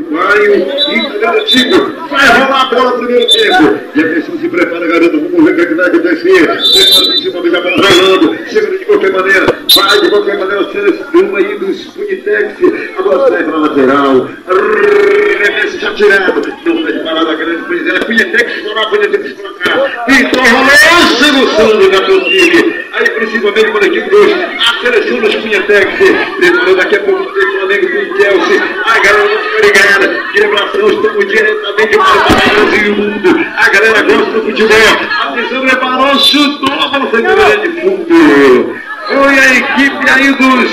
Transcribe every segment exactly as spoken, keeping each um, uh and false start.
Uruguaio e Garantido. Vai rolar a bola no primeiro tempo. E a pessoa se prepara, garoto. Vamos ver o que vai acontecer. Prepara principalmente a bola rolando. Chega de qualquer maneira. Vai de qualquer maneira. O seleção aí do Punitex. A bola sai para a lateral. Remesso já tirado. Não vai de parada grande. Pois é. Punitex para lá, Punitex para cá. Então rolou. Chega o Sandro da Torcida. Aí principalmente para a equipe dois. A seleção dos Punitex. Preparou daqui a pouco o Flamengo do Chelsea. A galera não fica ligada. Que abração, estamos diretamente para o Brasil e o mundo. A galera gosta do futebol. Atenção, preparou, chutou a bola foi grande de fundo. Foi a equipe aí dos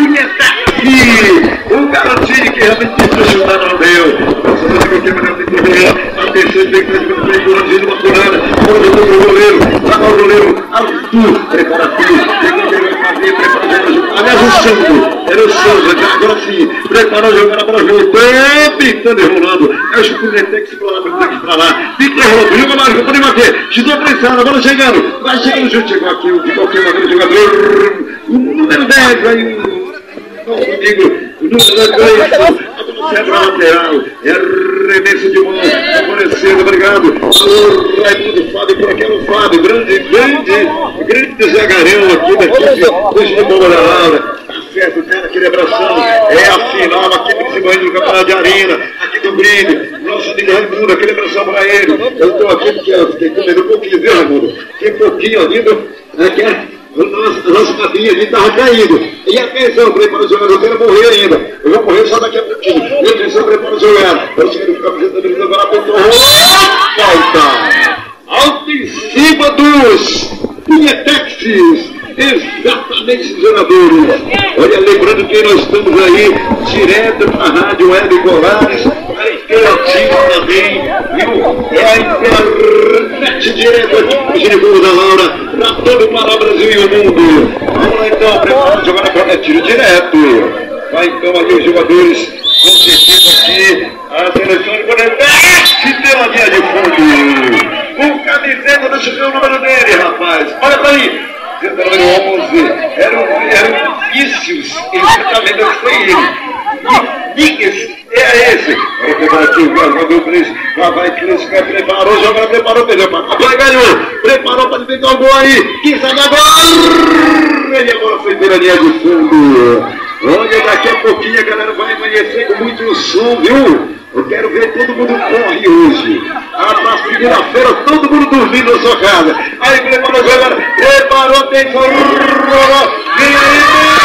Punitex. O garotinho que realmente tentou chutar, não deu. Passou de qualquer maneira, tem que correr. Atenção, tem que fazer uma figurazinha, uma curada. Olha o goleiro. Lá o goleiro. Arthur. Prepara tudo. Tem que fazer, prepara a jogada. Aliás, o Santos. Era o Santos. Agora sim. Prepara a jogada para voltar. Pintando e rolando. É o Punitex para lá, Punitex para lá. Pinta e rolando. Joga mais, vou poder bater. Chutou prensado, agora chegando. Vai chegando junto. Chegou aqui, de qualquer maneira, o jogador. O número dez, aí o nosso amigo, o número dez, a bola lateral, é arremesso de bola, favorecendo, obrigado. Alô, Raimundo Fábio, por aqui é o Fábio, grande, grande, grande zagarão aqui da equipe do Bola da Laura. Certo, tem aquele abração, é a final aqui principalmente do Campeonato de Arena, aqui do Brinde, nosso amigo Raimundo, aquele abração para ele. Eu estou aqui porque eu fiquei comendo um pouquinho, viu, Raimundo? Fiquei um pouquinho ainda, aqui é. O nosso, nosso papinho ali estava caído. E atenção, prepara o jogador, eu quero morrer ainda. Eu vou morrer só daqui a pouquinho. E atenção, prepara o jogador. Eu cheguei no camiseta do agora apontou. Falta! Alto em cima dos Punitex. Exatamente, os jogadores. Olha, lembrando que nós estamos aí direto para a Rádio Web Colares, a interativa também, viu? É a internet direto aqui para o Genival da Laura, para todo para o Brasil e o mundo. Vamos lá então, prepara a jogada para tiro direto. Vai então ali os jogadores, com certeza aqui, a seleção de Punitex, pela linha de fundo. Com camiseta, deixa eu ver o número dele, rapaz. Olha para aí. Número onze, eram, eram vícios, exatamente onde foi ele. Niques, é esse. Vai pegar aqui o jogador Cris, lá vai Cris, preparou, jogador preparou, perdeu, vai ganhou, preparou para pegar o gol aí, quem sabe agora? Ele agora foi pela linha de fundo. Olha, daqui a pouquinho a galera vai amanhecer com muito som, viu? Eu quero ver todo mundo corre hoje. Ah, pra segunda-feira, todo mundo dormindo na sua casa. Aí, preparou, jogador. Preparou, tem rolou. Vem aí,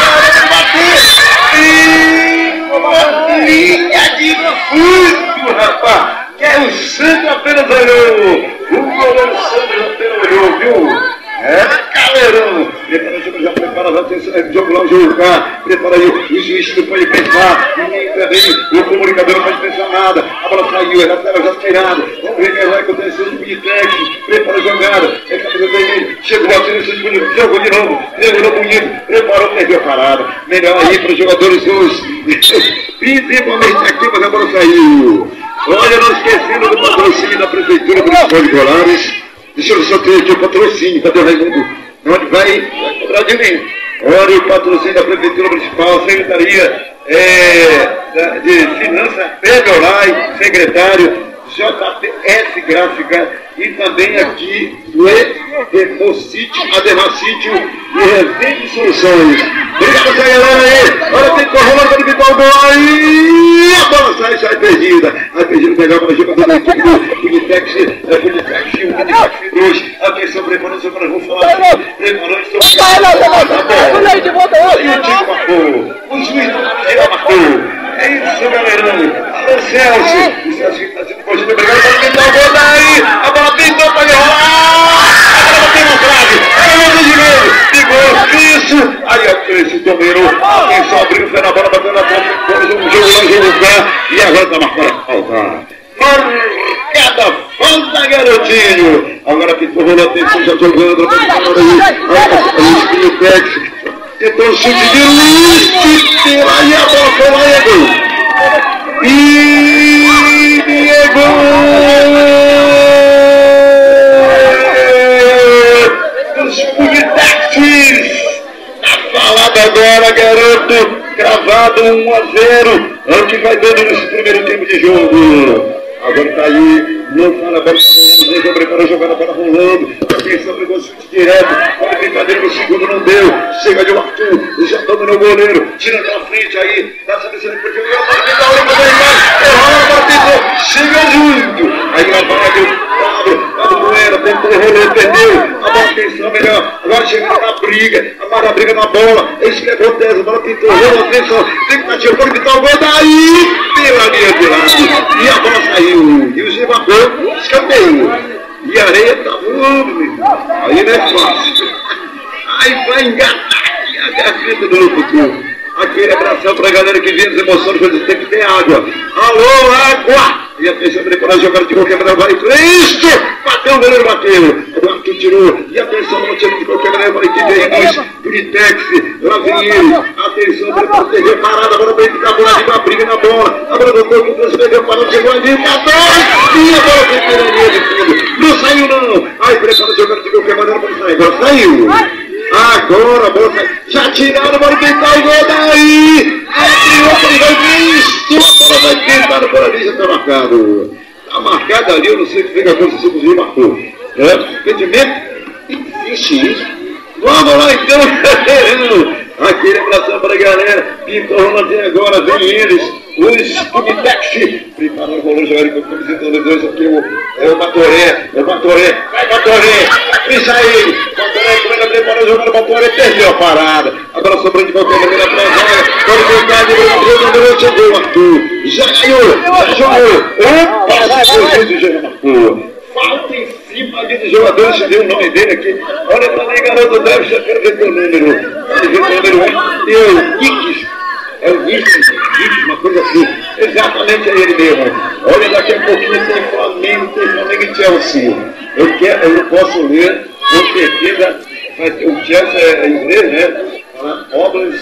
bater. E linha de fundo, rapaz. Que é o Santos apenas olhou. O goleiro Santos apenas olhou, viu? É, calerão. Prepara, já prepara, já tem jogo lá, jogo cá. Prepara aí, o juiz não pode pensar. Ninguém também, o comunicador não pode pensar nada. A bola saiu, é lateral já tirado. Vamos ver o que vai acontecer no Punitex. Prepara a jogada. É camisa dele. Chegou a seleção de bonito, jogou de novo. Jogou bonito, preparou, perdeu a parada. Melhor aí para os jogadores hoje. Principalmente aqui, mas a bola saiu. Olha, não esquecendo do patrocínio da Prefeitura Municipal de Colares. Deixa eu só ter aqui o patrocínio, cadê o Raimundo? Onde vai? Vai cobrar de mim. Olha o patrocínio da Prefeitura Municipal, Secretaria é, de Finanças, Pedro Olai, secretário, J P S Gráfica e também aqui o Edemocítio, Ademacítio e Resende Soluções. Obrigado, essa galera aí. Olha, tem que rolar para evitar o gol aí. A bola sai, sai perdida. Aí perdida, pegar para o jogador da equipe do Punitex, é Punitex e o Punitex dois. Atenção, preparando, só para vou falar. Preparando, estou e o time marcou. O juiz não marcou. É isso, galerão. Alô, Celso. O Celso que está sendo cogido. Obrigado por pintar o gol daí. A bola pintou para ele rolar. A bola bateu no trave. É o de novo. Pegou. Isso. Aí a Cresce dominou. Atenção, abriu o pé na bola, bateu na bola. Jogo lá, jogo cá. E agora está marcando a falta. Marcada falta, garotinho. Agora pintou o rolou. Atenção, já jogando. Olha o Punitex. Tentou o chute de Luiz, aí a bola foi lá, Diego. E Diego! Os Punitex! Tá falado agora, garoto. Gravado um a zero. Olha o que vai dando nesse primeiro tempo de jogo. Agora tá aí, não fala, a bola tá rolando, Negrão prepara a jogada, a bola rolando. Atenção, pegou o chute direto. Olha a brincadeira no segundo, não deu. Chega de Arthur, já dominou o goleiro. Tira pra frente aí, dá essa descida porque o Negrão vai tentar, olha pra mais. Errou, bateu, chega junto. Aí vai para o Pablo Moreira, tentou, rolou, perdeu. A bola, atenção, melhor. Agora chegando na briga, amarra a briga na bola. Esse que acontece, a bola pintou, rolou, atenção. Tem que bater o gol, pintar o gol daí. Pela linha de lado. E a bola saiu. E o Givapão escanteio. E a areia tá voando, meu irmão. Aí não é fácil. Aí vai engatar a garganta do locutor. Aquele abração pra galera que vem as emoções, quando tem que ter água. Alô, água! E a atenção para a jogada de qualquer maneira, vai Cristo! Bateu, o goleiro bateu. O Arthur tirou. E atenção para o time de qualquer maneira, vai que vem dois. Britex, lá vem ele. Atenção para proteger, parada, agora vem ficar a bola de uma briga na bola. A bola do corpo, transferiu, parou, chegou ali, matou! E a bola foi pela linha de fundo. Não saiu, não. Aí prepara a jogada de qualquer maneira para sair. Agora saiu. Agora a bola saiu. Já tiraram, bora tentar o gol daí. Abriu, ele vai Cristo. A bola vai tentar por ali, já está marcado. Está marcado ali, eu não sei o que foi que aconteceu com o Zé marcou. É, entendimento? Existe isso. Vamos lá então, galera. Aquele abração para a galera. Pintou Ronaldinho agora, vem eles. Os Pubitex. Prepara o goleiro, jogador com a camiseta número dois aqui. O, é o Batoré. É o Batoré. Vai, Batoré. Pisa ele. Batoré, como ele prepara o jogador, Batoré perdeu a parada. Agora sobrando de qualquer maneira para a zaga. Pode tentar, ele chegou o Arthur. Já ganhou. Já jogou. Opa, se foi já marcou. Falta em cima de jogadores, já deu o nome dele aqui. Olha pra mim, garoto, deve já quero ver teu número. Pode ver teu número. É o Guix. É o Guix, uma coisa assim. Exatamente é ele mesmo. Olha, daqui a pouquinho tem Flamengo, tem Flamengo e Chelsea. Eu, quero, eu não posso ler, com certeza. O Chelsea é inglês, né? Obras,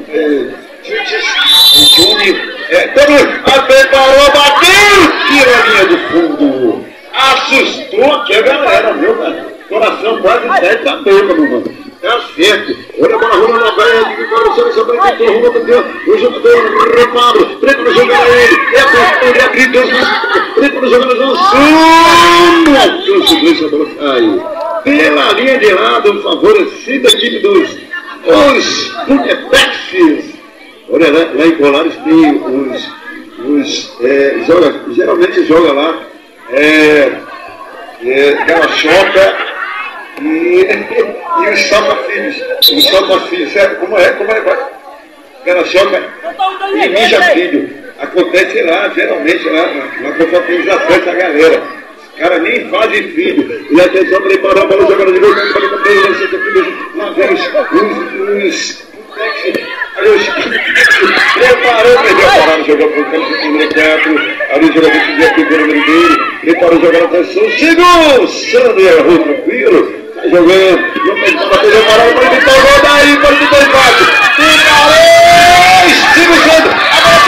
o Júnior. É, todo mundo. Preparou, bateu! Tira a linha do fundo. Assustou aqui a galera, viu, cara? Coração quase sete da boca, meu mano. Tá certo. Olha a bola rolando na praia, de coração, essa bola que torrou, o jogador reparo, preto no jogador ele, é a ele acredita, preto no jogador não suma, a sequência, a bola sai. Pela linha de lado, favorecida a equipe dos os Punetexes. Olha, lá, lá em Colares tem os, os é, joga, geralmente joga lá, É, é, Galachoca e, e os Salva Filhos. Os Salva Filhos, certo? Como é? Como é? Galachoca e Mija Filho. Acontece lá, geralmente lá, na confraternização essa galera. Os caras nem fazem filho. E atenção, preparar para o jogador de gol. Lá vem os. os Aí os preparou, perdeu a parada, jogou para o campo de primeiro teatro. Ali o jogador que vier pegou o número dele. Preparou o jogador, atenção, chegou! Sandro errou tranquilo. Sai jogando. Não tem para bater a parada, pode tentar o gol daí, pode tentar o empate. Preparou! Estica o Sandro. A bola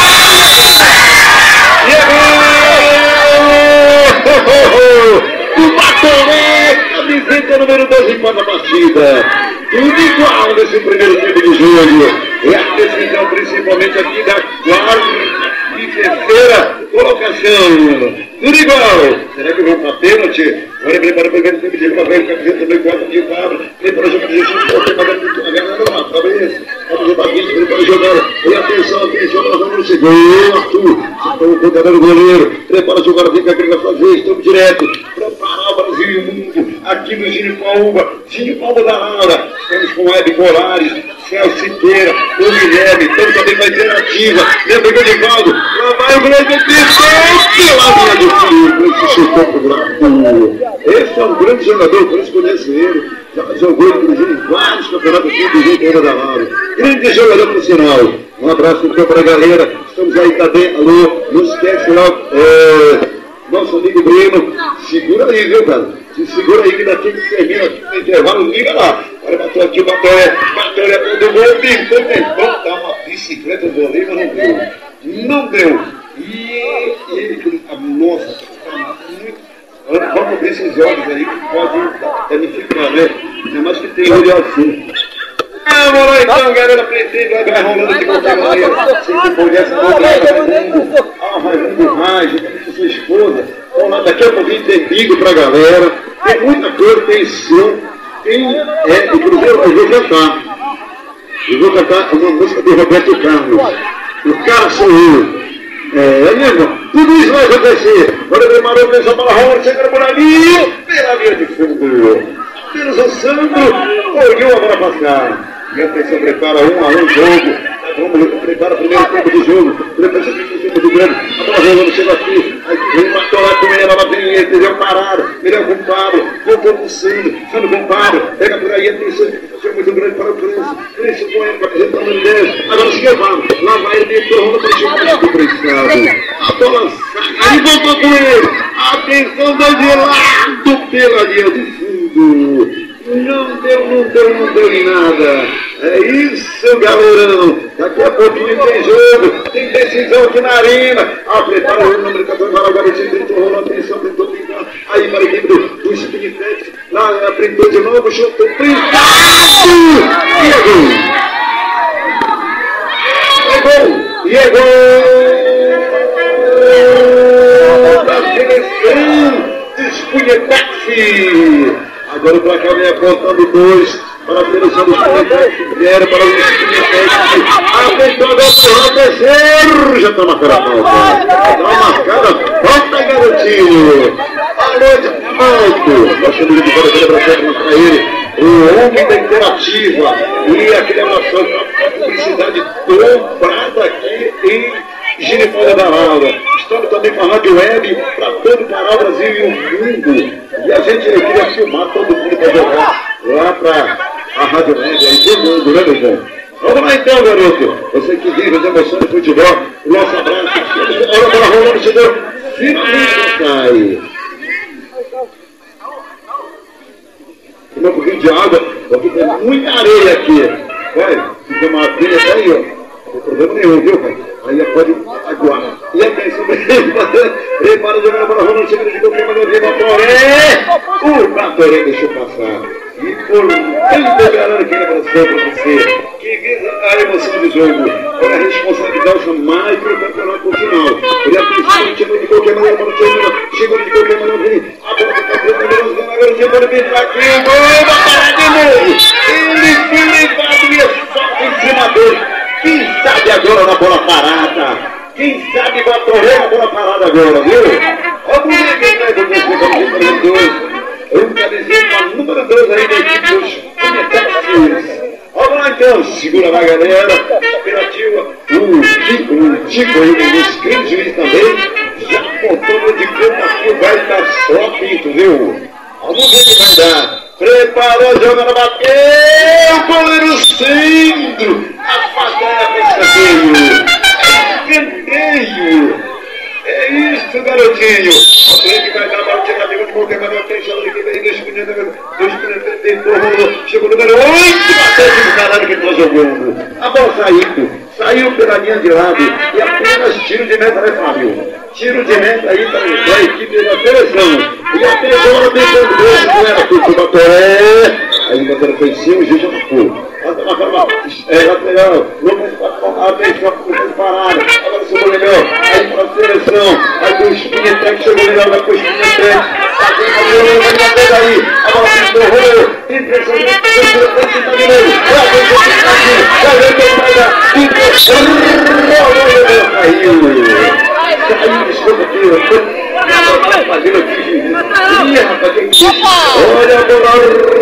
pintou! E é gol! O Batoré, camiseta número doze, empata a partida. Tudo igual nesse primeiro tempo de jogo. É a decisão principalmente aqui da quarta e terceira colocação. Tudo igual. Será que vão para pênalti? Olha bem para o primeiro tempo de jogo. Vai ver o camiseta número quatro de Pablo. Vem para o jogo de Jesus. Volta para a galera lá. Cabeça. Pode jogar vinte, vem para o jogador. E atenção, atenção. Nós vamos seguir. O Arthur. Se for o contador do goleiro. Prepara o jogador. Vem que ele vai fazer. Estamos direto. Preparar o Brasil e o mundo. Aqui no Gini Paúba. Gini Paúba da Laura. Estamos com o Hebe Colares. Celso Siqueira. O Guilherme. Então também vai ser ativa. Lembra o Godivaldo. Lá vai o grande Cristo. Pela linha do fio. Esse chutou pro buraco. Esse é um grande jogador. Por isso conheço ele. Já jogou inclusive em vários campeonatos aqui do Rio de Janeiro. Grande jogador profissional. Um abraço então para a galera. Estamos aí, cadê? Alô, não esquece lá, é, nosso amigo Breno. Segura aí, viu, cara? Se segura aí que daqui que termina o intervalo, liga lá. Olha, bateu aqui o Batoré. Batoré do gol, pintou, tentou dar uma bicicleta do Oliva, não deu. Não deu. E ele, nossa, tá muito. Vamos ver esses olhos aí que podem danificar, né? Ainda mais que tem olho assim. Vamos lá então, galera, pretende, vai rolando de qualquer maneira. Se tu pudesse voltar, ah, Raimundo Raj, com sua esposa. Vamos lá, daqui a pouquinho tem bico pra galera. Tem muita coisa, tem som, tem, é, inclusive eu vou cantar. Eu vou cantar uma música do Roberto Carlos. O cara sou eu. É, é mesmo? Tudo isso vai acontecer. Quando ele parou, fez a bola rola, chegando por ali, pela linha de fundo. Apenas o Sandro olhou a bola passar. E a atenção prepara um a um jogo. Vamos preparar o primeiro tempo do jogo. Prepara o segundo tempo do grande. A bola rolando, chega aqui. Aí vem matou lá com ele, ela vem, ele deu parada. Ele é com o Pablo. Voltou com o Sandro. Sandro com o Pablo. Pega por aí, atenção. É muito grande para o Crenço. Crenço com ele, apresentando o dez. Agora se levando. Lá vai ele, empurrando para o chegar do prestado. A bola sai. Ele voltou com ele. Atenção, dois de lado pela linha de fundo. Não deu, não deu, não deu em nada. É isso, galerão. Daqui a pouquinho tem jogo, tem decisão aqui na arena. Ah, prepara o número quatorze, vai agora, ele tentou rolar, atenção, tentou pintar. Aí para a equipe do, do Spinifex. Lá, printou de novo, chutou, printado! E é gol! É gol! E é gol! Da seleção de Spinifex! Agora o placar vem apontando dois para a seleção dos Spinifex, zero para o Spinifex. Atenção agora para o terceiro. Já está marcando a falta. Está marcada a falta, garotinho. A noite alto. Nós temos de fora a celebração para ele. O homem da interativa. E aquele abraço para a publicidade dobrada aqui em Genipaula da Laura. Estamos também com a Rádio Web para todo o Pará, Brasil e o mundo. E a gente queria filmar todo mundo para jogar lá para a Rádio Web aí do mundo, né, meu irmão? Vamos lá então, garoto. Você que vive as emoções do futebol, o nosso abraço. Olha a bola rolando, chegou. Finalmente sai. Tomar um pouquinho de água, porque tem muita areia aqui. Olha, se tem uma areia até aí, ó. Não tem problema nenhum, viu, pai? Aí pode aguar. E a atenção, prepara o jogador para a Ronald, chega de qualquer maneira, o Batoré. O Batoré deixou passar. E por tanto galera que ele abraçou para você, que visa a emoção do jogo, olha a responsabilidade mais para o campeonato final. Ele atenção, chegou de qualquer maneira para o time, chegou de qualquer maneira, vem. A bola está presa, agora você pode vir aqui, o gol da parada de novo. Ele foi levado e é só em cima dele. Quem sabe agora na bola parada? Quem sabe vai correr na bola parada agora, viu? Olha o moleque que vai do número dois. Eu camiseta número dois aí da equipe dos Spinifex. Vamos lá então, segura lá, galera. Expectativa. O Tico, o Tico aí, o escrito juiz também. Já apontou de campo aqui, vai dar só pinto, viu? Vamos ver o que vai dar. Preparou, jogando, bateu, goleiro Sandro, afastada para escanteio, escanteio, é isso, garotinho, o que vai dar a bola, chega de qualquer maneira, tem chão de que vem, dois minutos, dois minutos, tentou, rolou, chegou no número oito, bateu esse caralho que está jogando, a bola saindo, saiu pela linha de lado, e apenas tiro de meta, né, Fábio? Tiro de meta aí para a equipe da seleção. E a tesoura tentando dois, não era com o Batoré. Aí o Batoré foi em cima, o juiz já marcou. É, lateral, não atenção, parada. Agora subiu legal. Aí para a seleção. Aí com o Spinifex, chegou legal, vai com o Spinifex. Aqui vai bater aí. A bola pintou, rolou. Impressionante, impressionante, está de novo. Vai ver o que está aqui. Vai ver o que vai dar. Pintou, rolou, caiu. Saiu, desculpa aqui, ó. Fazendo aqui. Ih, rapaz, tem que... Olha a bola.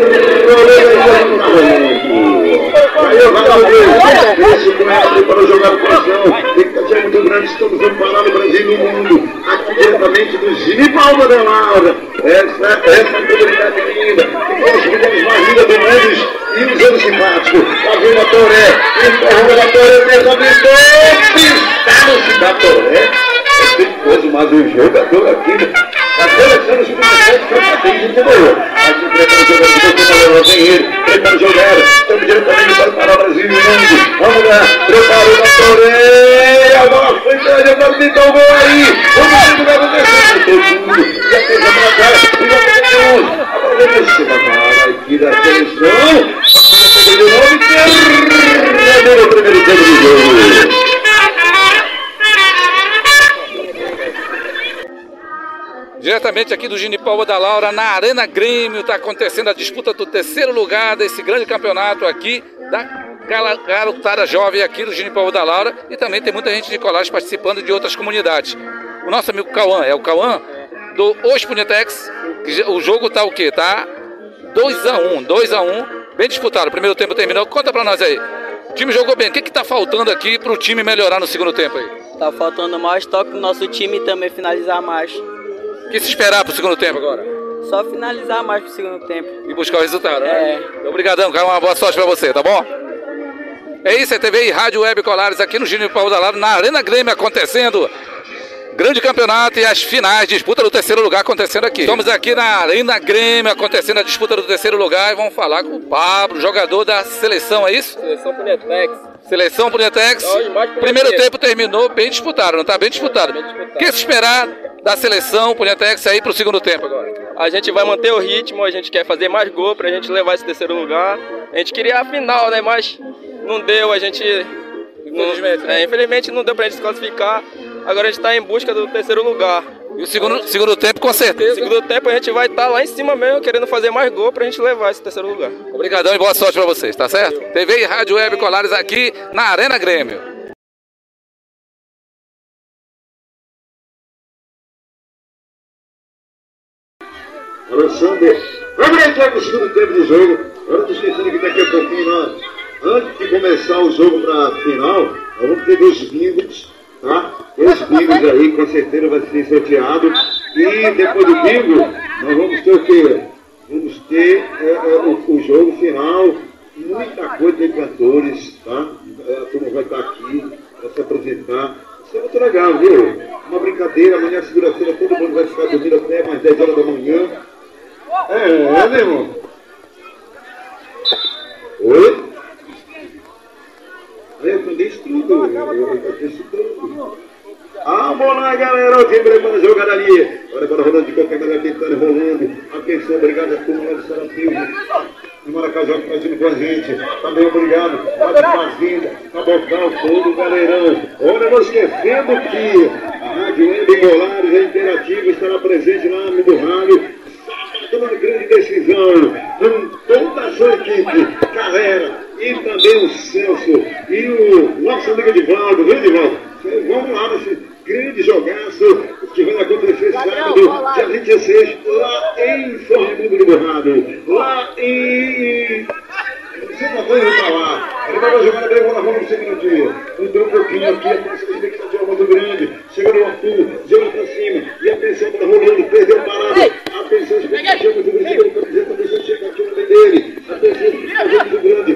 Caiu, vai lá ver. Esse começa para jogar o coração. Expectativa muito grande. Estamos no Pará, no Brasil e no mundo. Aqui diretamente do Genipaula da Laura. Essa, essa comunidade linda. Que nós vivemos mais linda do mundo. E os anos simpáticos. Lá vem a Toré. Empurrou a Toré. Desabilitou. Pistaram-se da Toré. Mas o jogador aqui a seleção do Spinifex foi para frente, gente morreu. Aqui prepara o jogador, vem ele, prepara o jogador, estamos diretamente para o Pará, Brasil e mundo. Vamos lá, prepara o Batoré, a bola foi grande, agora tem o gol aí. Vamos ver o que vai acontecer, todo mundo, já fez a pra cá, e já tem um. Agora vem esse cara aqui da seleção, a bola pegou de novo e Diretamente aqui do Genipaúba da Laura, na Arena Grêmio, está acontecendo a disputa do terceiro lugar desse grande campeonato aqui da garotada jovem aqui do Genipaúba da Laura, e também tem muita gente de Colares participando de outras comunidades. O nosso amigo Cauã, é o Cauã do Os Punhetex. O jogo tá o quê? Tá dois a um, dois a um, bem disputado. O primeiro tempo terminou. Conta pra nós aí. O time jogou bem. O que que tá faltando aqui pro time melhorar no segundo tempo aí? Tá faltando mais toque no nosso time e também finalizar mais. O que se esperar pro segundo tempo agora? Só finalizar mais pro segundo tempo. E buscar o resultado, né? É. Obrigadão, cara. Uma boa sorte pra você, tá bom? É isso, é T V e Rádio Web Colares aqui no Genipaúba da Laura, na Arena Grêmio acontecendo. Grande campeonato e as finais, disputa do terceiro lugar acontecendo aqui. Estamos aqui na Arena Grêmio, acontecendo a disputa do terceiro lugar, e vamos falar com o Pablo, jogador da seleção, é isso? Seleção Punhetex. Seleção Punhetex. Primeiro tempo terminou bem disputado, não está bem disputado. O que se esperar da seleção Punhetex aí para o segundo tempo agora? A gente vai manter o ritmo, a gente quer fazer mais gol para a gente levar esse terceiro lugar. A gente queria a final, né? Mas não deu, a gente... Infelizmente, não, é, infelizmente não deu pra gente se classificar. Agora a gente está em busca do terceiro lugar. E o segundo, segundo tempo, com certeza. Segundo tempo a gente vai estar tá lá em cima mesmo, querendo fazer mais gol pra gente levar esse terceiro lugar. Obrigadão e boa sorte pra vocês, tá certo? Valeu. T V e Rádio Web Colares aqui na Arena Grêmio. Alexandre, vamos entrar no segundo tempo do jogo. Agora estou esquecendo que daqui a pouquinho, nós, antes de começar o jogo para a final, nós vamos ter dois bingos, tá? Dois bingos aí, com certeza vai ser sorteado. E depois do bingo, nós vamos ter o quê? Vamos ter é, é, o, o jogo final, muita coisa de cantores, tá? A turma vai estar aqui para se apresentar. Isso é muito legal, viu? Uma brincadeira, amanhã segunda-feira todo mundo vai ficar dormindo até mais dez horas da manhã. É, é, meu irmão? Oi? Eu conheço tudo, eu conheço tudo. Ah, vamos lá, galera, o time prepara a jogada ali. Olha, agora rolando de qualquer maneira, tentando, rolando. Atenção, obrigado a turma lá do Sarapilho. No Maracajá que tá agindo com a gente. Também obrigado. Rádio Fazenda, Cabocal, todo o galerão. Olha, não esquecendo que a Rádio Web Colares, a Interativa, estará presente lá no do rádio. Uma grande decisão com toda a sua equipe, galera, e também o Celso e o nosso amigo Edivaldo, viu, Edivaldo? Vamos lá nesse grande jogaço que vai acontecer sábado, dia vinte e seis, lá em São Raimundo do Borrado, lá em... Você não vai falar. Ele vai jogar bem, vamos lá, vamos no segundo dia. Mudou um pouquinho aqui, a nossa expectativa muito grande. Chega no Arthur, joga pra cima. E atenção para rolando, perdeu a parada. Atenção, expectativa muito grande. Chega no camiseta, atenção, chega aqui no meio dele. Atenção, expectativa muito grande.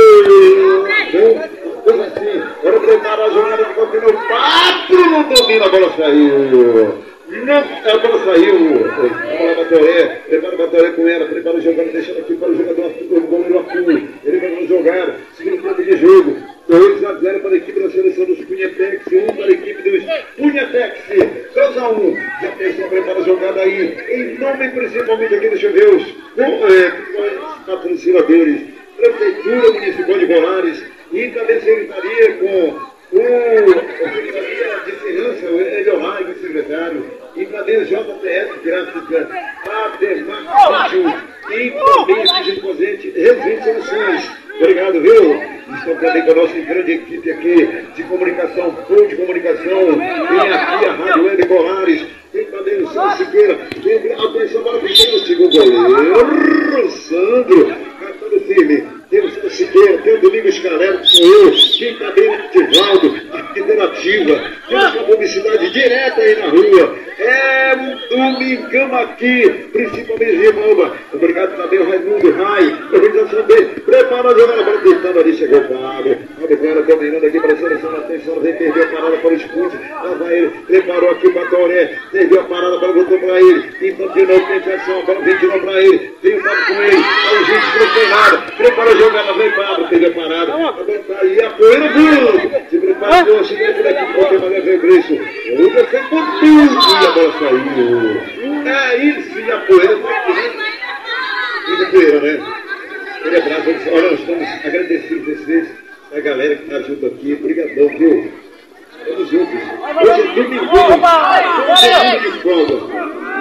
Coisa assim. Agora prepara a jogada de continuo. Quatro não domina, a bola saiu. Não, a bola saiu. A bola Batoré, prepara o Batoré com ela, prepara o jogador, deixando aqui para o jogador Arthur, o goleiro Arthur. Ele vai jogar, segundo tempo de jogo. dois a zero para a equipe da seleção dos Punhetex, um para a equipe dos Punhetex. dois a um. Já pensou, prepara a jogada aí. Em nome principalmente aqui, deixa eu ver os é, patrocinadores, Prefeitura Municipal de Colares e também secretaria com o Secretaria de Segurança, o Eliolai, o secretário, e também o J P S Gráfica, Ademarcio, e também esse exposente Resende Soluções. Obrigado, viu? Estão também com a nossa grande equipe aqui de comunicação, Pô de comunicação, tem aqui a Rádio Web Colares, tem também o Sandro Siqueira, tem a atenção para o pequeno segundo goleiro, Sandro, catando firme. Tem o Sandro Siqueira, tem o Domingos Escarelo, que sou eu, tem também o Ativaldo, a Interativa, temos uma publicidade direta aí na rua. É um domingão aqui, principalmente em Ribamba. Obrigado também ao Raimundo Rai, organização dele. Prepara a jogada, bola tentando ali, chegou o Pablo. Pablo Clara dominando aqui para a seleção, atenção, vem perder a parada para o Escute. Lá vai ele, preparou aqui para o Toré, perdeu a parada, para voltou para ele. Então de novo, tentação, a bola ventilou para ele. Tem o Pablo com ele, aí o gente não tem nada. Prepara a jogada, vem Pablo, perdeu a parada. Agora tá aí, a poeira do. Se prepara, deu a chegada daqui, porque vai levar o Gleice. O Lucas foi com tudo. A bola saiu. É isso, e a poeira foi aqui. Muita poeira, né? Aquele abraço. Olha, nós estamos agradecidos a vocês, a galera que está junto aqui. Obrigadão, viu? Estamos juntos. Hoje é domingo. Todo mundo de folga.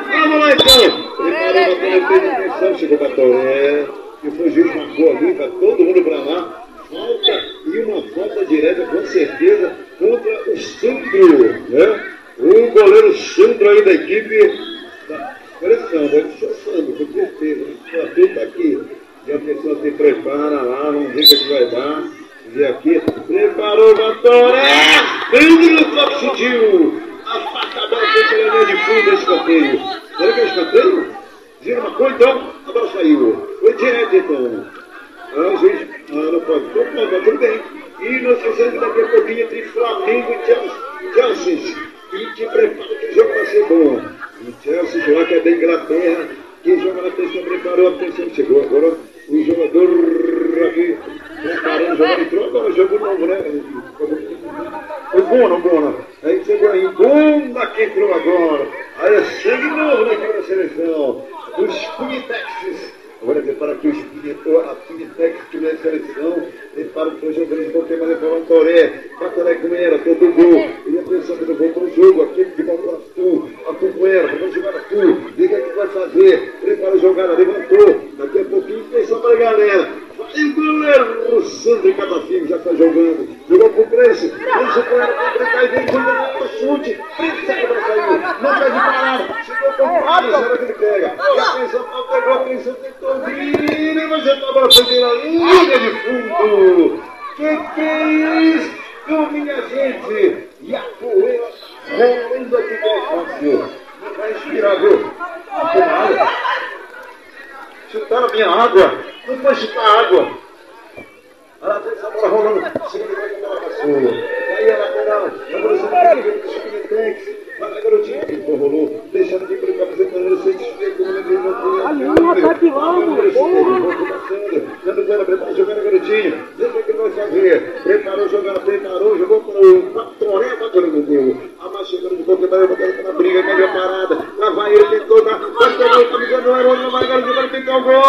lá então. Preparou a pela atenção, chegou para Toré. E foi o juiz marcou ali, vai todo mundo para lá. Falta e uma falta direta, com certeza, contra o Sandro, né? O goleiro Sandro aí da equipe da seleção, deve ser Sandro, com certeza. O ator está aqui. E a pessoa se prepara lá, vamos ver o que vai dar. E aqui, preparou o Toré. Vem no top chutinho. Afasta a bola pela linha de fundo, escanteio. Será que é escanteio? Gira uma coisa, então, a bola saiu. Foi direto, então. Ah, juiz, ah, não pode. Então, pode, tudo bem. E nós fizemos daqui a pouquinho entre Flamengo e Chelsea. E te prepara que o jogo vai ser bom. O Chelsea, joga que é da Inglaterra. Que joga na atenção, preparou a atenção. Chegou agora o jogador aqui. Preparando, jogando, entrou agora, jogo novo, né? Foi bom, não bom, não. Aí chegou aí, bunda que entrou agora. Aí é sangue novo naquela da seleção. Os Punitexes. Agora prepara aqui os Punitexes, a Punitex que é a seleção. Prepara o seu jogador de qualquer maneira para o Toré. Batalha com era, todo gol. Ele atenção que não voltou o jogo. Aqui de volta a tu. A tu com era, vamos jogar a tu. Diga o que vai fazer. Prepara a jogada, levantou. Daqui a pouquinho atenção para a galera. Vai o goleiro Sandro Catafim, já está jogando. Jogou pro Prense. Prense com ela, com o e vem jogando o chute. Prense para sair. Não pede parada. Chegou com o Prense, será que ele pega? E a Prense pegou, a Prense tentou vir. E você tá agora pela linha de fundo. Que que é isso, minha gente? E a poeira rolando aqui bem fácil. Não vai inspirar, viu? Toma água. Chutaram a minha água. Não foi chutar água. Ela tem essa bola rolando. Segunda vai que ela passou. Aí ela lateral. Agora você vai ver o Chiquinho. Vai lá, garotinho. Que rolou. Deixando de brincar pra fazer para você desfile como ele mesmo. Ah, tá de lado. Dando bola, prepara jogando, garotinho. Deixa o que ele vai fazer. Preparou, jogando, preparou. Jogou para o Toré, bateu no gol. A mais chegando de qualquer maneira, batendo na briga, que é parada. Lá vai ele, tentou dar. Vai pegar o camisa do Aero, não vai, garotinho, vai tentar o gol.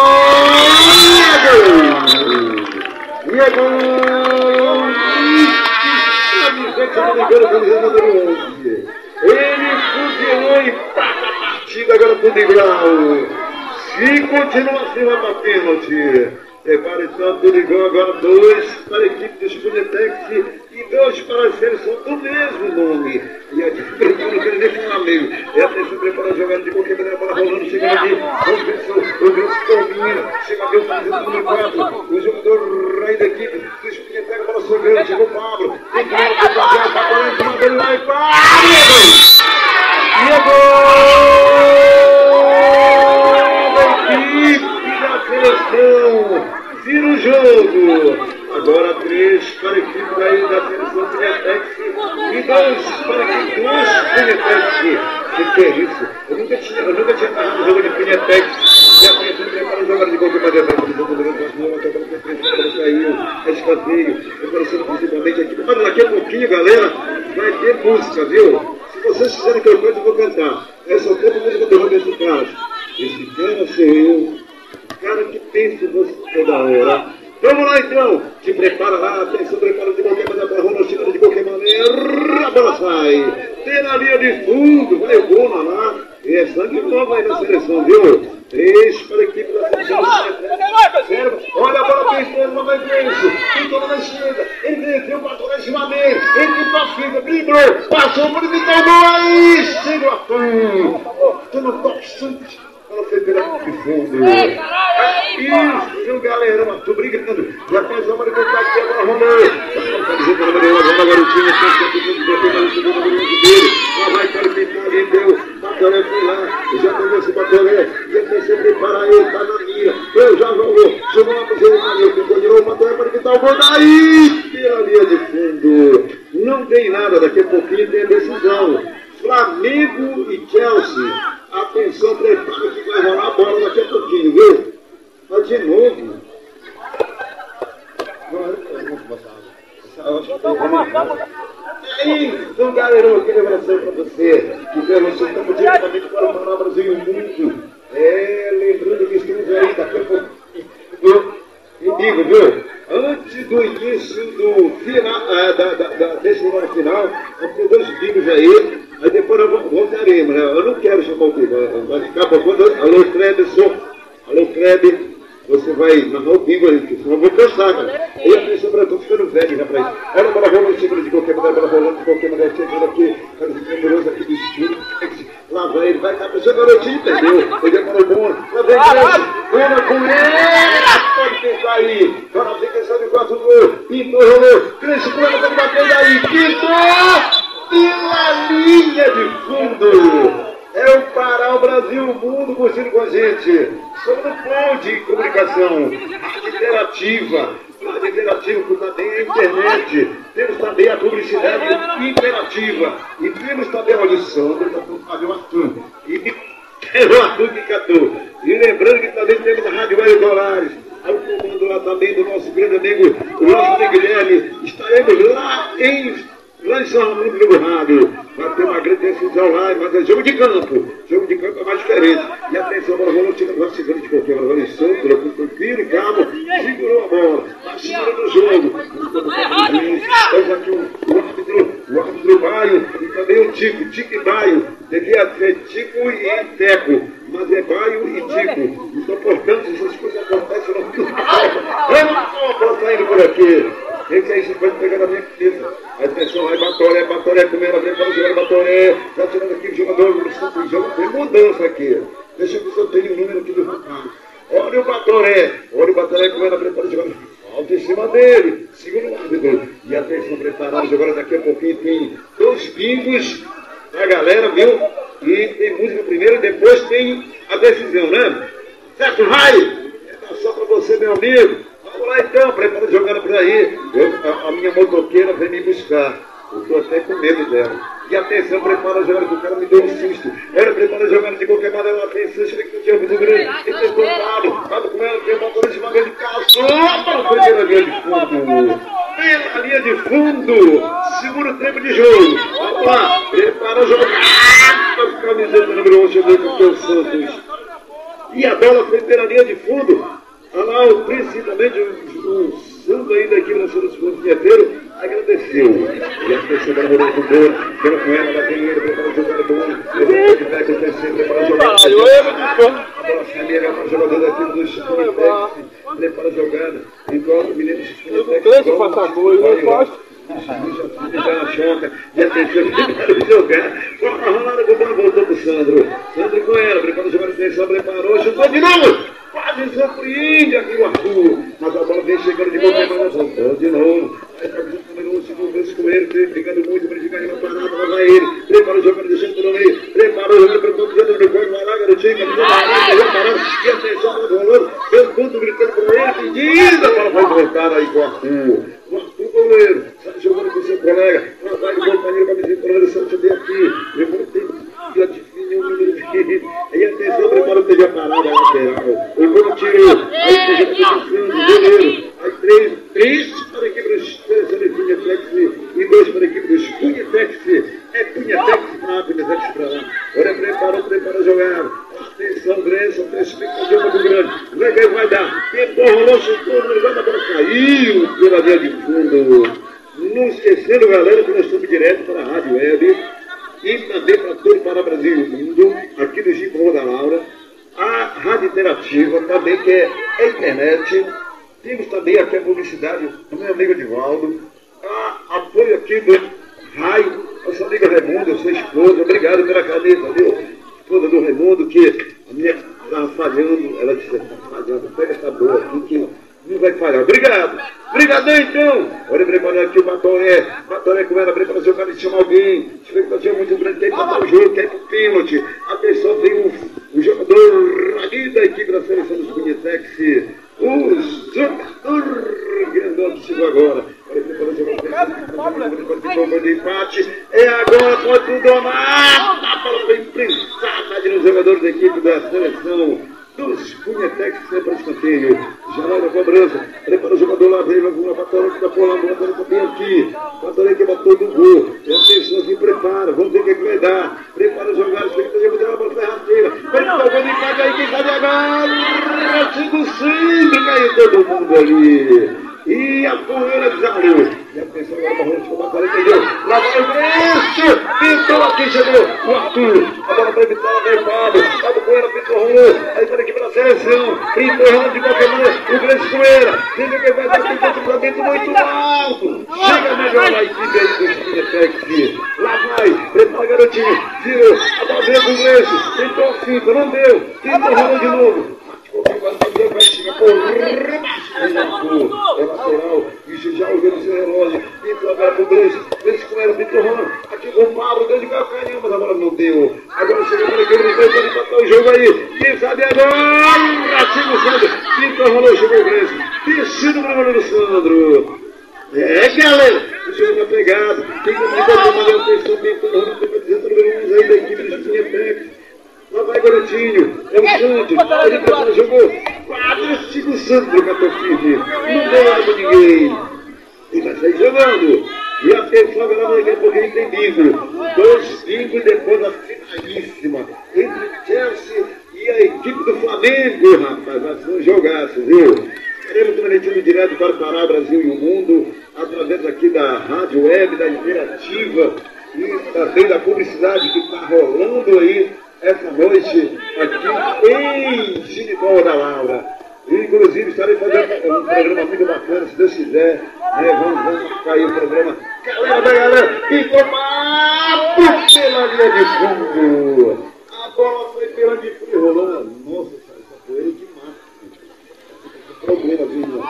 E é gol! Ele fuzilou e empata a partida agora pro Digão. Se continua assim, vai pra pênalti. Prepara então do Digão, agora dois para a equipe dos Punitex e dois para a seleção do mesmo nome. E a gente prepara o grande Flamengo. E atenção, prepara a jogada de qualquer maneira, a bola rolando, chega ali. O Grenço, o Grenço domina. Chega ali o camisa número quatro. O jogador rei da equipe dos Punitex, a bola sobrando, chegou o Pablo. Tem que ir para o papel, para o cima dele lá e para. E é gol! Da equipe da seleção. Vira o jogo. Agora três para a equipe daí da seleção Punitex e dois para a equipe dos Punitex. O que é isso? Eu nunca tinha, eu nunca tinha passado no jogo de Punitex. E a Punitex prepara o jogador de qualquer maneira. Saiu, é escanteio. Aparecendo principalmente aqui. Mas daqui a pouquinho, galera, vai ter música, viu? Se vocês quiserem que eu cante, eu vou cantar. Essa é toda música do Rui desse cara. Esse cara sou eu. Cara que pensa em você toda hora. Vamos lá então, se prepara lá, atenção, prepara de qualquer maneira, a bola chega de qualquer maneira, a bola sai, tem na linha de fundo, vai o gol lá, e é sangue novo aí na seleção, viu? Três para a equipe da seleção. Olha a bola pensando, não vai ver isso, pintou na esquerda, ele veio, passou lá em cima dele, ele que pra fica, driblou, passou por ele, tomou aí, chega a pum, tô no top cinco. Ela foi pela de fundo. Isso, galera, tô brincando. Já faz a hora que eu tá aqui, agora rolou. Tá dizendo a número um, a garotinha, tá tentando bater no segundo movimento dele. Lá vai para o pintar, ele deu. Batalha foi lá. Já pegou esse batalha. Já tem que preparar ele, tá na mira. Eu já jogou. Jogou lá pro seu Mario. Ficou de novo, batalha para pintar o gol. Daí, pela linha de fundo. Não tem nada, daqui a pouquinho tem a decisão. Flamengo e Chelsea. Atenção, prepara que vai rolar a bola daqui a pouquinho, viu? Mas de novo. Não, eu não vou passar. É isso, galerão, aquele abração pra você. Que pelo seu campo diretamente para o Brasil e o mundo. É, lembrando que estamos aí daqui a pouquinho. E digo, viu? Antes do início do final, ah, da, da, da, desse ano final, vamos ter dois bigos aí. Aí depois nós voltaremos, né? Eu não quero chamar o Bingo, vai ficar para quando... Alô, Cleberson, alô, Kleber, você vai narrar o Bingo aí, senão eu vou cansar, cara. E a pessoa, eu tô ficando velho já pra isso. Olha a bola rolando, segura de qualquer maneira, bola rolando de qualquer maneira, chegando aqui, cara, numeroso aqui do estúdio. Lá vai ele, vai, tá, pessoa garotinho, perdeu, perdeu para o bom, lá vem Cresce, vem com ele, pode pensar aí, agora vem questão de quatro gols, pintou, rolou, Cresce com ela, pode bater daí, pintou, pela linha de fundo. É o Pará, o Brasil, o mundo curtindo com a gente. Somos no Plon de comunicação, rádio interativa, rádio interativa com também a internet. Temos também a publicidade interativa. E temos também a audição, do Fábio Arthur. E o Arthur que catou. E lembrando que também temos a Rádio Hélio Dolares. Ao comando lá também do nosso grande amigo, o nosso Guilherme. Estaremos lá em... Lá em São Raimundo do Rádio, vai ter uma grande decisão lá, mas é jogo de campo. Jogo de campo é mais diferente. E atenção, a bola rolou, tira o seguro de qualquer bola. Alessandro, com tranquilo e calmo, segurou a bola, está segurando o jogo. Estamos aqui o, o árbitro, o árbitro Baio e também o Tico, Tico e Baio. Devia ser Tico e Teco, mas é Baio e Tico. Então, portanto, essas coisas acontecem no mundo. Vamos, vamos saindo por aqui. Esse aí você pode pegar na minha cabeça. Atenção, aí Batoré, Batoré, primeira vez para o jogador Batoré. Está tirando aqui o jogador do jogo. Tem mudança aqui. Deixa eu ver se eu tenho o número aqui do rapaz. Olha o Batoré. Olha o Batoré comendo a frente para o jogador. Falta em cima dele. Segundo o árbitro. E atenção, preparado. Agora daqui a pouquinho tem dois bingos da galera, viu? E tem música primeiro e depois tem a decisão, né? Certo, Rai? É só para você, meu amigo. Vamos lá então, prepara a jogada por aí. Eu, a, a minha motoqueira vem me buscar. Eu estou até com medo dela. E atenção, prepara a jogada que o cara me deu um susto. Ela prepara a jogada de qualquer maneira. Ela tem susto, que não tinha muito grande. E tem contado. Fala com ela, tem uma bola de uma vez de calço. Opa, foi pela linha de fundo. Pela linha de fundo. Segura o tempo de jogo. Vamos lá. Prepara a jogada. Ah, camiseta número um, chegou com o Santos. E a bola foi pela linha de fundo. Olha lá, principalmente o, o Santo aí da equipe nacional do Pinheiro agradeceu. E a pessoa da Morena do Gol, pela com ela, bateu ele, prepara a jogada do mundo. Ele vai acontecer, prepara a jogada. A bola família para o jogador da equipe do Chico, prepara a jogada. Enquanto o menino Chico, o Cleiton faz a gol, eu não faço. E atenção, prepara jogar. Forma rolada com a bola, voltou pro Sandro. Sandro com ela, prepara a jogada, atenção, preparou, chutou de novo. Quase surpreende aqui o Arthur. Mas a bola vem chegando de volta, mas voltou de novo. Aí está com o número um, segundo vezes com ele, brigando muito, brigando uma parada, lá vai ele. Prepara o jogo, deixando por ali. Prepara o jogo, para o ponto de no corpo, vai lá, garotinho, camisa amarela, já parado. E atenção, tá rolando. Pelo ponto, gritando por ele, pedida. A bola vai voltar aí com o Arthur. O Arthur, goleiro, sai jogando com o seu colega. Lá vai o companheiro, camisa por ali, Santos vem aqui. Levou tempo. E adivinha o número dele. Aí atenção, prepara o T G parada lateral. O gol tirou. Aí o T G começando, goleiro. Aí três, três para a equipe dos Punhetex e dois para a equipe dos Punhetex. É Punhetex para a Punhetex para lá. Olha, preparou, prepara a jogada. Atenção, Grenson, tem expectativa muito grande. Vai ganhar, vai dar. Tentou, rolou, chutou, não vai dar para caiu pela linha de fundo. Não esquecendo, galera, que nós estamos direto para a Rádio Web. E também para todo o Pará Brasil e o mundo, aqui do Gipo da Laura, a Rádio Interativa, também que é a internet. Temos também aqui a publicidade do meu amigo Divaldo, a apoio aqui do Raio, a sua amiga Raimundo, sua esposa, obrigado pela caneta, viu? Esposa do Raimundo, que a minha estava falhando, ela disse, está falhando, pega essa boa aqui que não vai falhar. Obrigado! Obrigadão então! Olha, preparando aqui o Batoré. Batoré com ela, prepara jogar e chama alguém. Expectativa muito grande, quer empatar o jogo, quer ir pro pênalti. Atenção, tem o, o jogador ali da equipe da seleção dos Punhetex. O jogador grandão que chegou agora. Olha, preparando jogar de empate. É agora, pode domar. A bola foi prensada no jogador da equipe da seleção dos Punhetex, sempre para escanteio. Já lá na cobrança. Prepara o jogador lá, vem com a Batoré que está pulando. A Batoré também aqui. Batoré que bateu no gol. E a pessoa se prepara. Vamos ver o que, é que vai dar. Prepara o jogador. Expectativa de uma bola ferradeira. Vai dar o gol de empate aí. Quem sabe agora? Do Sandro. Caiu todo mundo ali. E a poeira desalou. E a atenção agora para o Ronaldo, ficou bacana, entendeu? Lá vai o Grêmio, pintou aqui, chegou o Arthur, a bola para evitar, ela veio Pablo, Pablo Coelho, pintou o Ronaldo, aí para a equipe da seleção, pintou o Ronaldo de qualquer maneira, o Grêmio Coelho, entendeu que vai dar um posicionamento muito alto, chega melhor a equipe aí do Spinetex, lá vai, prepara garotinho, virou, a bola veio com o Grêmio, tentou a finta, não deu, pintou o Ronaldo de novo. Vai chegar por é lateral, isso já ouviu no seu relógio, pintou agora pro Grêmio, Grêmio com ela, pintou Ronaldo, aqui com o Pablo, deu de calcanhar, mas agora não deu, agora chegou para aqui, ele vai empatar o jogo aí, quem sabe agora, ratinho o Sandro, pintou Ronaldo, chegou o Grêmio, descido para o goleiro Sandro, é galera, o jogo tá pegado, quem não me deu uma atenção, pintou Ronaldo, para dizer o número um aí da equipe do Spinetex. Lá vai garotinho, é o Santos, ele tá, jogou quatro, cinco Santos, catou firme, não deu nada pra ninguém, e vai sair jogando, e atenção agora, daqui a pouquinho ele tem vínculo, dois vínculos depois da finalíssima, entre Chelsea e a equipe do Flamengo, rapaz, vai ser um jogaço, viu? Queremos transmitindo direto para o Pará, Brasil e o mundo, através aqui da Rádio Web, da Interativa, e também da publicidade que está rolando aí, essa noite aqui em Genipaúba da Laura. Inclusive estarei fazendo um programa muito bacana, se Deus quiser, né? Vamos, vamos cair o programa. Galera da galera, ficou papo pela linha de fundo. A bola foi pela de fundo, rolando. Nossa, essa poeira é demais. Problema, viu?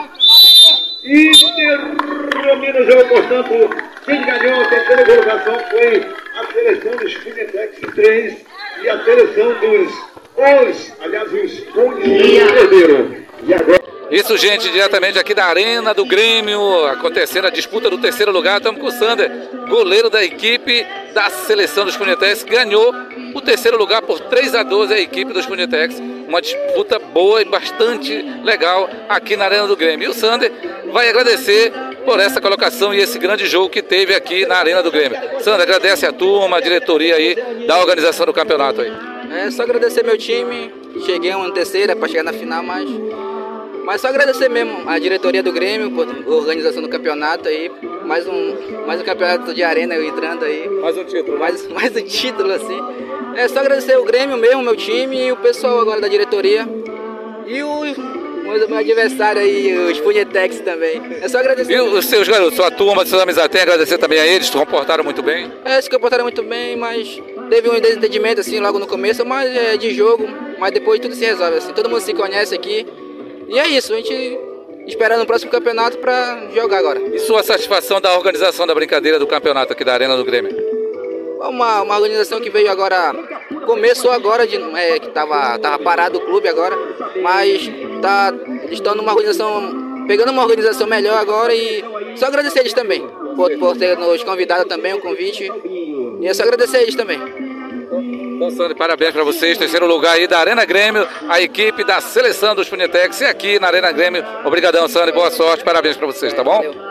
E termina o jogo, portanto, quem ganhou a terceira colocação foi a seleção dos Spinetex três. E a seleção dos os, aliás, os pontos perderam. E agora... Isso, gente, diretamente aqui da Arena do Grêmio, acontecendo a disputa do terceiro lugar. Estamos com o Sander, goleiro da equipe da seleção dos Spinetex, ganhou o terceiro lugar por três a doze a equipe dos Spinetex. Uma disputa boa e bastante legal aqui na Arena do Grêmio. E o Sander vai agradecer por essa colocação e esse grande jogo que teve aqui na Arena do Grêmio. Sander, agradece a turma, a diretoria aí da organização do campeonato aí. É só agradecer meu time, cheguei uma terceira para chegar na final, mas, mas só agradecer mesmo a diretoria do Grêmio por organização do campeonato aí, mais um, mais um campeonato de arena entrando aí. Mais um título. Mais, mais um título assim. É só agradecer o Grêmio mesmo, meu time e o pessoal agora da diretoria e o meu adversário aí, os Spinetex também. É só agradecer. E os seus garotos, sua turma, seus amizades, tem agradecer também a eles, se comportaram muito bem? É, se comportaram muito bem, mas teve um desentendimento assim logo no começo, mas é de jogo, mas depois tudo se resolve assim, todo mundo se conhece aqui. E é isso, a gente espera no próximo campeonato para jogar agora. E sua satisfação da organização da brincadeira do campeonato aqui da Arena do Grêmio? Uma, uma organização que veio agora, começou agora, de, é, que estava tava parado o clube agora, mas tá, eles estão numa organização, pegando uma organização melhor agora e só agradecer eles também, por, por ter nos convidado também, o convite, e é só agradecer eles também. Bom, Sander, parabéns para vocês, terceiro lugar aí da Arena Grêmio, a equipe da seleção dos Spinetex e aqui na Arena Grêmio. Obrigadão, Sander, boa sorte, parabéns para vocês, tá bom?